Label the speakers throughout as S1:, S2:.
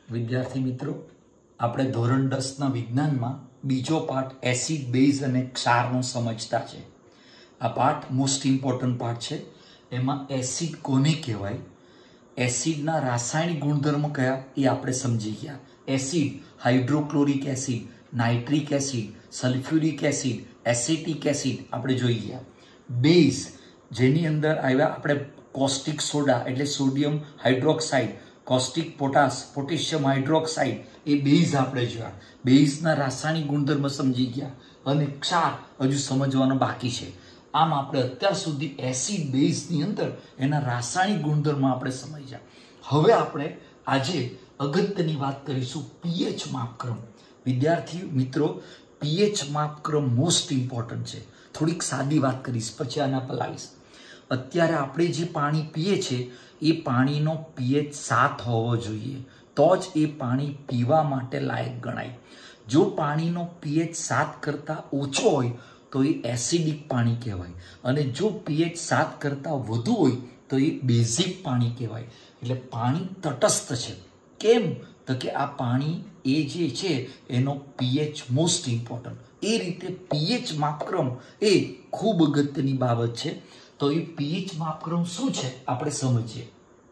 S1: विद्यार्थी मित्रों, આપણે ધોરણ 10 ના વિજ્ઞાનમાં બીજો પાઠ એસિડ બેઝ અને ક્ષારનો સમજતા છે। આ પાઠ મોસ્ટ ઇમ્પોર્ટન્ટ પાઠ છે। એમાં એસિડ કોને કહેવાય, એસિડના રાસાયણિક ગુણધર્મો કયા એ આપણે સમજી ગયા। Acid hydrochloric acid, nitric acid, sulphuric acid, acetic acid આપણે જોઈ ગયા। બેઝ જેની અંદર આવ્યા આપણે કોસ્ટિક સોડા એટલે sodium hydroxide, caustic potash potassium hydroxide એ બેઝ આપણે જોયા। બેઝના રાસાયણિક ગુણધર્મ સમજી ગયા અને ક્ષાર હજુ સમજવાનો બાકી છે। આમ આપણે અત્યાર સુધી એસિડ બેઝની અંદર એના રાસાયણિક ગુણધર્મ આપણે સમજ્યા। હવે આપણે આજે અગત્યની વાત કરીશું પીએચ માપક્રમ। વિદ્યાર્થી મિત્રો, પીએચ માપક્રમ મોસ્ટ ઇમ્પોર્ટન્ટ છે। થોડીક સાદી વાત કરીશ પછી આના પર લાવીશ। અત્યારે આપણે જે પાણી પીએ છે એ પાણીનો પીએચ 7 હોવો જોઈએ, તો જ એ પાણી પીવા માટે લાયક ગણાય। જો પાણીનો પીએચ 7 કરતાં ઓછો હોય તો એ એસિડિક પાણી કહેવાય અને જો પીએચ 7 કરતાં વધુ હોય તો એ બેઝિક પાણી કહેવાય। એટલે પાણી તટસ્થ છે। કેમ? તો કે આ પાણી એ જે છે એનો પીએચ મોસ્ટ ઇમ્પોર્ટન્ટ। એ રીતે પીએચ માપક્રમ એ ખૂબ અગત્યની બાબત છે। તો એ પીએચ માપક્રમ શું છે આપણે સમજીએ।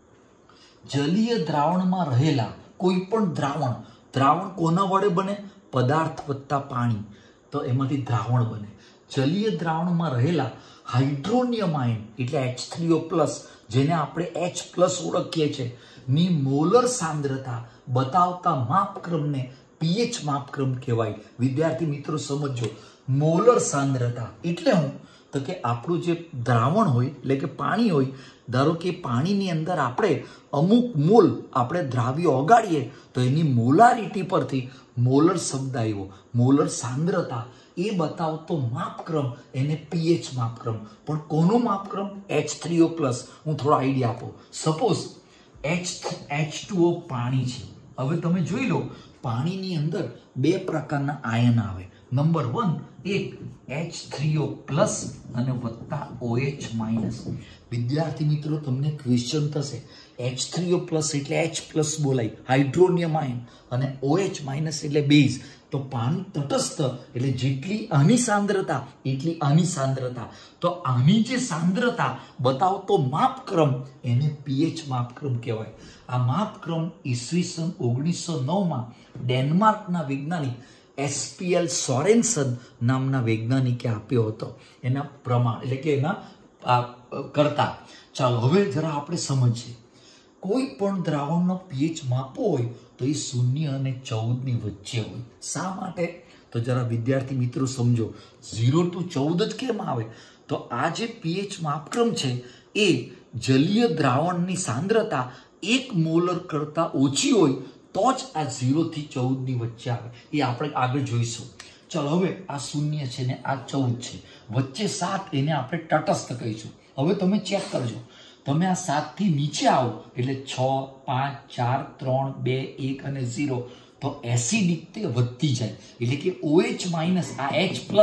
S1: જલીય દ્રાવણમાં રહેલા કોઈ પણ દ્રાવણ કોના વડે બને? પદાર્થ વત્તા પાણી, તો એમાંથી દ્રાવણ બને। જલીય દ્રાવણમાં રહેલા હાઇડ્રોનિયમ આયન એટલે H3O+, જેને આપણે H+ ઓળખીએ છીએ, ની મોલર સાંદ્રતા બતાવતા માપક્રમને પીએચ માપક્રમ કહેવાય। વિદ્યાર્થી મિત્રો સમજો, મોલર સાંદ્રતા એટલે હું તો કે આપણું જે દ્રાવણ હોય એટલે કે પાણી હોય, ધારો કે પાણીની અંદર આપણે અમુક મોલ આપણે દ્રાવ્ય ઓગાળીએ તો એની મોલારિટી પરથી મોલર શબ્દ આવ્યો, મોલર સાંદ્રતા એ બતાવતો માપક્રમ એને પીએચ માપક્રમ। પણ કોનો માપક્રમ? H3O+। હું થોડો આઈડિયા આપું। સપોઝ H2O પાણી છે। હવે તમે જોઈ લો, પાણીની અંદર બે પ્રકારના આયન આવે। નંબર 1 એક H3O+ અને વત્તા OH-। વિદ્યાર્થી મિત્રો, તમને ક્વેશ્ચન થશે, H3O+ એટલે H+ બોલાય, હાઇડ્રોનિયમ આયન, અને OH- એટલે બેઝ। તો પાણી તટસ્થ એટલે જેટલી આની સાંદ્રતા એટલી આની સાંદ્રતા, તો આની જે સાંદ્રતા બતાવતો માપક્રમ એને પીએચ માપક્રમ કહેવાય। આ માપક્રમ ઈસવીસન 1909માં ડેનમાર્કના વૈજ્ઞાનિક SPL સોરેનસન નામના વૈજ્ઞાનિકે આપ્યો હતો, એના પ્રમાણ એટલે કે એના કરતા। ચાલો હવે જરા આપણે સમજીએ। કોઈ પણ દ્રાવણનો પીએચ માપવો હોય તો એ 0 અને 14 ની વચ્ચે હોય। શા માટે? તો જરા વિદ્યાર્થી મિત્રો સમજો, 0 to 14 જ કેમ આવે? તો આ જે પીએચ માપક્રમ છે એ જલીય દ્રાવણની સાંદ્રતા 1 મોલર કરતા ઓછી હોય તો જ આ 0 થી 14 ની વચ્ચે આવે। એ આપણે આગળ જોઈશું। ચલો હવે આ 0 છે ને આ 14 છે, વચ્ચે 7, એને આપણે તટસ્થ કહીશું। હવે તમે ચેક કરજો, તમે આ 7 થી નીચે આવો એટલે 6, 5, 4, 3, 2, 1 અને 0, તો એસિડિક તે વધતી જાય એટલે કે OH- આ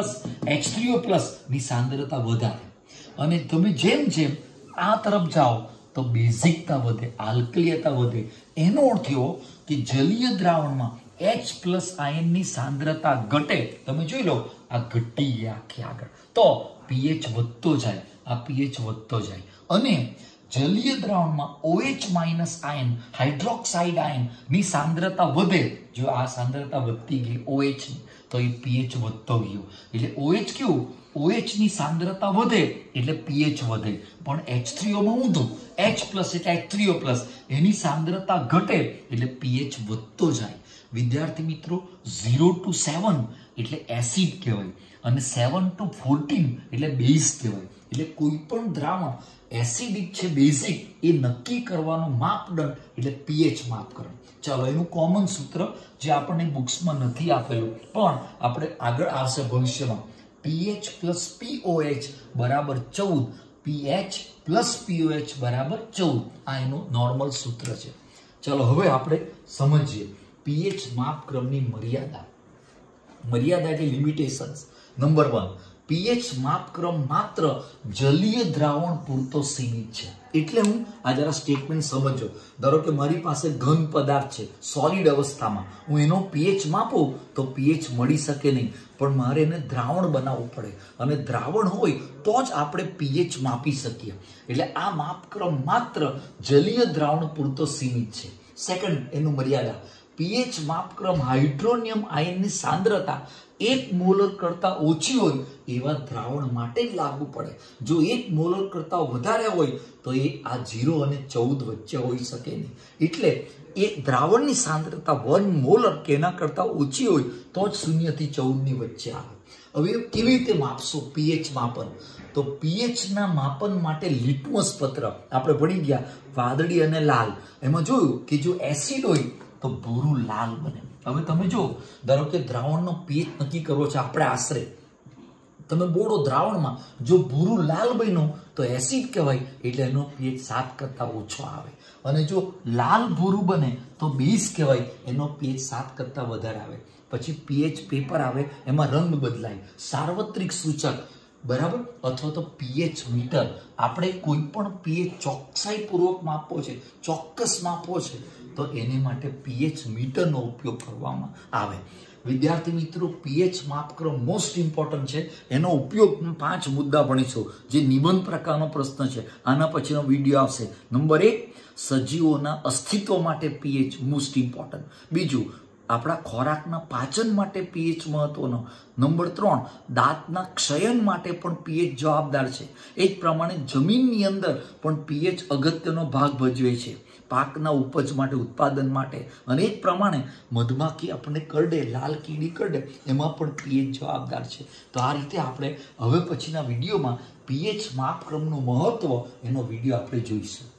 S1: H+ H3O+ ની સાંદ્રતા વધારે, અને તમે જેમ જેમ આ તરફ જાઓ તો બેઝિકતા વધે, આલ્કલીયતા વધે। એનો અર્થ એવો કે જલીય દ્રાવણમાં H+ આયનની સાંદ્રતા ઘટે। તમે જોઈ લો, આ ઘટી ગયા આખી આગળ, તો પીએચ વધતો જાય, આ પીએચ વધતો જાય। અને જલીય દ્રાવણમાં OH- આયન હાઇડ્રોક્સાઇડ આયન ની સાંદ્રતા વધે। જો આ સાંદ્રતા વધતી ગઈ OH ની, તો એ પીએચ વધતો ગયો। એટલે OH કેવું? OH ની સાંદ્રતા વધે એટલે પીએચ વધે, પણ H3O માં ઊંધું, H+ એટલે H3O+, એની સાંદ્રતા ઘટે એટલે પીએચ વધતો જાય। વિદ્યાર્થી મિત્રો, 0 to 7 એટલે એસિડ કહેવાય અને 7 to 14 એટલે બેઝ કહેવાય। એટલે કોઈ પણ દ્રાવણ એસિડિક છે બેઝિક એ નક્કી કરવાનો માપદંડ એટલે પીએચ માપક્રમ। ચાલો એનું કોમન સૂત્ર જે આપણને બુક્સમાં નથી આપેલું પણ આપણે આગળ આવશે ભવિષ્યમાં, pH + POH બરાબર 14, pH + POH બરાબર 14, આ એનું નોર્મલ સૂત્ર છે। ચાલો હવે આપણે સમજીએ પીએચ માપક્રમની મર્યાદા। મર્યાદા એટલે લિમિટેશન્સ। નંબર 1, પીએચ માપક્રમ માત્ર જલીય દ્રાવણ પૂરતો સીમિત છે. એટલે હું આ જરા સ્ટેટમેન્ટ સમજો. ધારો કે મારી પાસે ઘન પદાર્થ છે સોલિડ અવસ્થામાં, હું એનો પીએચ માપું તો પીએચ મળી શકે નહીં, પણ મારે એને દ્રાવણ બનાવવું પડે, અને દ્રાવણ હોય તો જ આપણે પીએચ માપી શકીએ. એટલે આ માપક્રમ માત્ર જલીય દ્રાવણ પૂરતો સીમિત છે. સેકન્ડ, એનું મર્યાદા. પીએચ માપક્રમ હાઇડ્રોનિયમ આયનની સાંદ્રતા 1 મોલર કરતા ઓછી હોય એવા દ્રાવણ માટે જ લાગુ પડે. જો 1 મોલર કરતા વધારે હોય તો એ આ 0 અને 14 વચ્ચે હોઈ શકે નહીં. એટલે એ દ્રાવણની સાંદ્રતા 1 મોલર કે એના કરતા ઓછી હોય તો જ 0 થી 14 ની વચ્ચે આવે. હવે કેવી રીતે માપશો પીએચ માપન? તો પીએચ ના માપન માટે લિટમસ પત્ર આપણે ભણી ગયા, વાદળી અને લાલ. એમાં જોયું કે જો એસિડ હોય તો ભૂરું લાલ બને. હવે તમે જો, ધારો કે દ્રાવણનો પીએચ નક્કી કરવો છે આપણે આશરે, તમે બોળો દ્રાવણમાં, જો ભૂરું લાલ બન્યું તો એસિડ કહેવાય, એટલે એનો પીએચ 7 કરતા ઓછો આવે. અને જો લાલ ભૂરું બને તો બેઝ કહેવાય, એનો પીએચ 7 કરતા વધારે આવે. પછી પીએચ પેપર આવે, એમાં રંગ બદલાય, સાર્વત્રિક સૂચક બરાબર, અથવા તો પીએચ મીટર. આપણે કોઈ પણ પીએચ ચોકસાઈ પૂર્વક માપવો છે, ચોક્કસ માપવો છે, તો એને માટે પીએચ મીટરનો ઉપયોગ કરવામાં આવે. વિદ્યાર્થી મિત્રો, પીએચ માપક્રમ મોસ્ટ ઇમ્પોર્ટન્ટ છે. એનો ઉપયોગ 5 મુદ્દા ભણીશું, જે નિબંધ પ્રકારનો પ્રશ્ન છે. આના પછીનો વિડીયો આવશે. નંબર 1, સજીવોના અસ્તિત્વ માટે પીએચ મોસ્ટ ઇમ્પોર્ટન્ટ. બીજું, આપણા ખોરાકના પાચન માટે પીએચ મહત્વનો. નંબર 3, દાંતના ક્ષયન માટે પણ પીએચ જવાબદાર છે. એ જ પ્રમાણે જમીનની અંદર પણ પીએચ અગત્યનો ભાગ ભજવે છે, પાકના ઉપજ માટે, ઉત્પાદન માટે. અને એ જ પ્રમાણે મધમાખી આપણને કરડે, લાલ કીડી કરડે, એમાં પણ પીએચ જવાબદાર છે. તો આ રીતે આપણે હવે પછીના વિડીયોમાં પીએચ માપક્રમનું મહત્વ એનો વિડીયો આપણે જોઈશું.